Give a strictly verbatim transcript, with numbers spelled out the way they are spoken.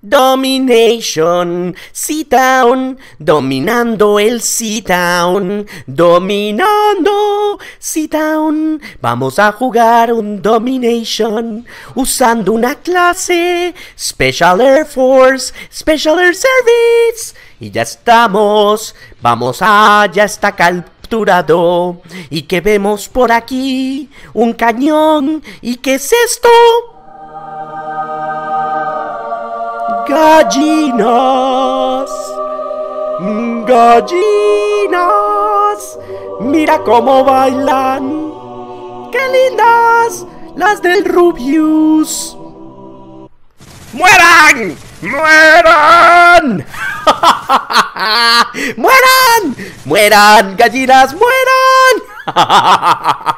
Domination, C-Town, dominando el C-Town, dominando C-Town. Vamos a jugar un Domination usando una clase Special Air Force, Special Air Service. Y ya estamos, vamos a, ya está capturado. ¿Y qué vemos por aquí? Un cañón. ¿Y qué es esto? Gallinas, gallinas, mira cómo bailan, qué lindas las del Rubius. ¡Mueran! ¡Mueran! ¡Mueran! ¡Mueran, gallinas, mueran!